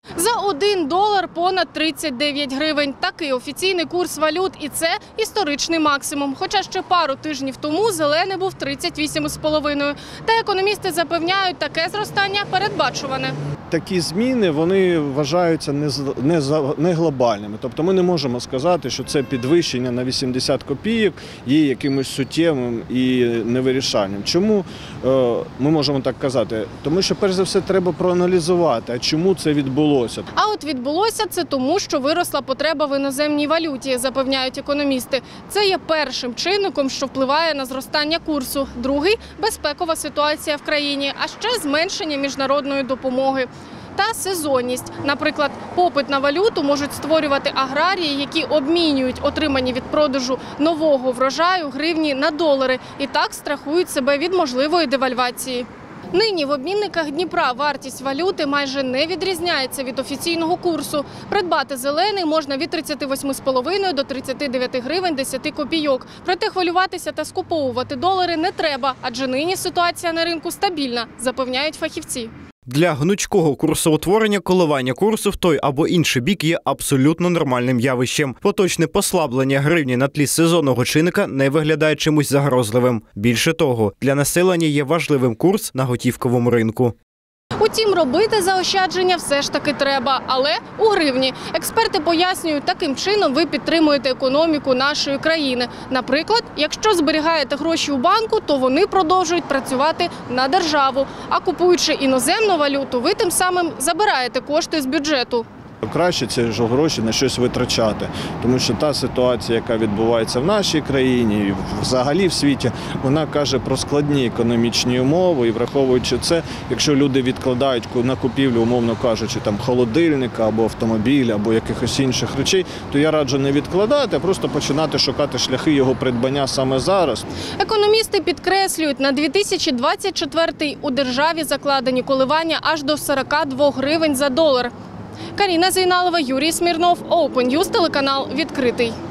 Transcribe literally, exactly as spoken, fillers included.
За один долар понад тридцять дев'ять гривень. Такий офіційний курс валют. І це історичний максимум. Хоча ще пару тижнів тому зелений був тридцять вісім з половиною. Та економісти запевняють, таке зростання передбачуване. Такі зміни, вони вважаються не, не, не глобальними. Тобто ми не можемо сказати, що це підвищення на вісімдесят копійок є якимось суттєвим і невирішальним. Чому е, ми можемо так казати? Тому що, перш за все, треба проаналізувати, а чому це відбулося. А от відбулося це тому, що виросла потреба в іноземній валюті, запевняють економісти. Це є першим чинником, що впливає на зростання курсу. Другий – безпекова ситуація в країні, а ще зменшення міжнародної допомоги. Та сезонність. Наприклад, попит на валюту можуть створювати аграрії, які обмінюють отримані від продажу нового врожаю гривні на долари і так страхують себе від можливої девальвації. Нині в обмінниках Дніпра вартість валюти майже не відрізняється від офіційного курсу. Придбати зелений можна від тридцяти восьми з половиною до тридцяти дев'яти гривень десять копійок. Проте хвилюватися та скуповувати долари не треба, адже нині ситуація на ринку стабільна, запевняють фахівці. Для гнучкого курсоутворення коливання курсу в той або інший бік є абсолютно нормальним явищем. Поточне послаблення гривні на тлі сезонного чинника не виглядає чимось загрозливим. Більше того, для населення є важливим курс на готівковому ринку. Утім, робити заощадження все ж таки треба, але у гривні. Експерти пояснюють, таким чином ви підтримуєте економіку нашої країни. Наприклад, якщо зберігаєте гроші у банку, то вони продовжують працювати на державу. А купуючи іноземну валюту, ви тим самим забираєте кошти з бюджету. Краще ці ж гроші на щось витрачати, тому що та ситуація, яка відбувається в нашій країні і взагалі в світі, вона каже про складні економічні умови. І враховуючи це, якщо люди відкладають на купівлю, умовно кажучи, там холодильника або автомобіля, або якихось інших речей, то я раджу не відкладати, а просто починати шукати шляхи його придбання саме зараз. Економісти підкреслюють, на дві тисячі двадцять четвертий у державі закладені коливання аж до сорока двох гривень за долар. Каріна Зейналова, Юрій Смірнов, Open News, телеканал «Відкритий».